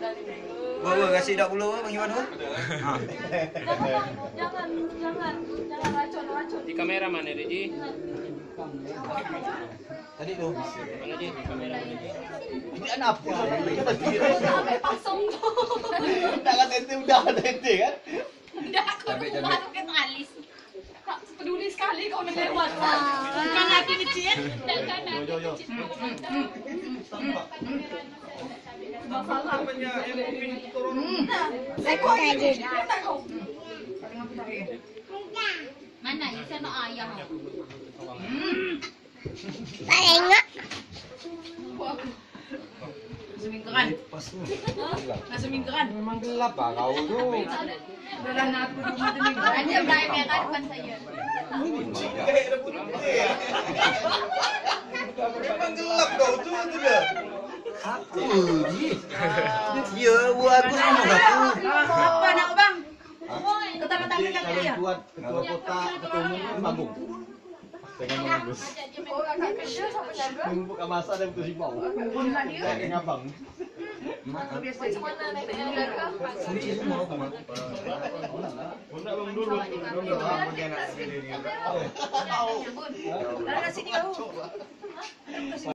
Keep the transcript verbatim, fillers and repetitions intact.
Gua kasih dak dulu Bang Iwan. Jangan, jangan, jangan, jangan racun-racun. Di kamera mana Reji? Tadi tuh. Mana Ji? Kamera mana Ji? Ini anak apa? Sampai pasang tuh. Udah kan ente udah ada ente kan? Udah aku tuh masuk ke alis. Kak, peduli sekali kau dengan lewat. Bukan lagi kecil. Jangan Yo yo yo. masalah. Aku aja. Mana ya sana ayah. Tengok. Semingguan. Nggak semingguan. Memang gelap ah kau tuh. Udah lah aku rumah tuh mingguan. Aja berapa ya kan depan saya. Memang gelap kau tuh itu dah. Aku ji. Ya buat aku sama aku. Apa nak bang? Ketama-tama kan Kalau dia. buat ketua kota ketua umum kan Bagong. Pengen bagus. Oh, kakak kecil sampai jaga. Numpuk ke masa dan betul bau. Kayak ngabang. Macam mana nenek yang jaga? Kunci semua kamu. Bunda bang dulu. Bunda bang punya anak sendiri. Lalu sini.